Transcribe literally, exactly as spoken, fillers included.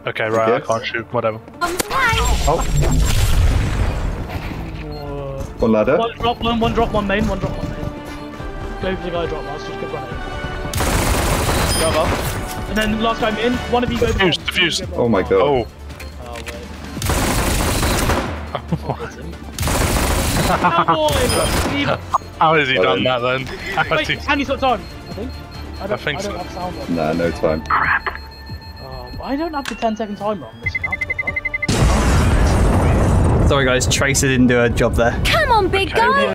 Okay, right, I can't shoot. Whatever. Oh. One ladder. One drop, one, one drop, one main, one drop, one main. Go for the guy drop last, just keep running. Go up. And then last guy in, one of you go Defused, bomb. defused. Go Oh my god. Oh. Oh, wait. Oh, hit him. Boy! How has he Well done then. that then? How has Wait, he... and he's got time, I think. I don't, I think I don't so. have sound on. Nah, no time. Oh, I don't have the ten second timer on this now. What the fuck? Sorry guys, Tracer didn't do a job there. Come on, big guy!